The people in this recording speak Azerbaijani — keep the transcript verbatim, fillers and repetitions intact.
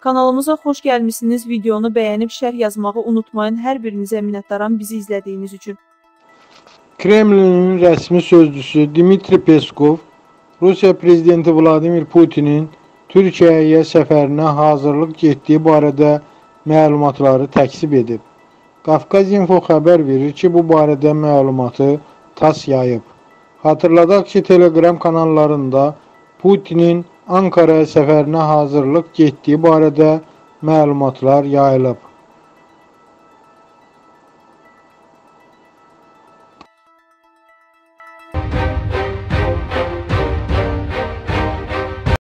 Kanalımıza xoş gəlmişsiniz. Videonu bəyənib şərh yazmağı unutmayın. Hər birinizə minnətdaram bizi izlədiyiniz üçün. Kremlinin rəsmi sözcüsü Dmitri Peskov, Rusiya prezidenti Vladimir Putinin Türkiyəyə səfərinə hazırlıq getdiyi barədə məlumatları təkzib edib. Qafqaz Info xəbər verir ki, bu barədə məlumatı TASS yayıb. Hatırladaq ki, Telegram kanallarında Putinin Ankara'ya səfərinə hazırlıq getdiyi barədə məlumatlar yayılıb.